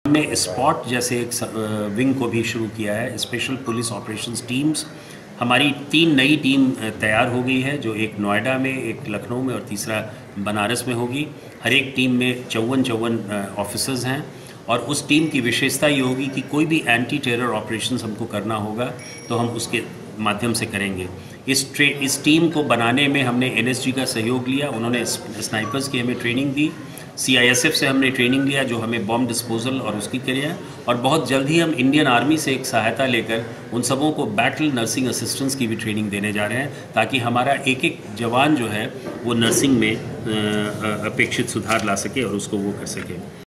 हमने स्पॉट जैसे एक विंग को भी शुरू किया है, स्पेशल पुलिस ऑपरेशंस टीम्स। हमारी 3 नई टीम तैयार हो गई है, जो एक नोएडा में, एक लखनऊ में और तीसरा बनारस में होगी। हर एक टीम में 54 ऑफिसर्स हैं और उस टीम की विशेषता ये होगी कि कोई भी एंटी टेरर ऑपरेशंस हमको करना होगा तो हम उसके माध्यम से करेंगे। इस टीम को बनाने में हमने एनएसजी का सहयोग लिया, उन्होंने स्नाइपर्स की हमें ट्रेनिंग दी। सीआईएसएफ से हमने ट्रेनिंग लिया, जो हमें बॉम्ब डिस्पोजल और उसकी करिए, और बहुत जल्द ही हम इंडियन आर्मी से एक सहायता लेकर उन सबों को बैटल नर्सिंग असिस्टेंस की भी ट्रेनिंग देने जा रहे हैं, ताकि हमारा एक एक जवान जो है वो नर्सिंग में अपेक्षित सुधार ला सके और उसको वो कर सके।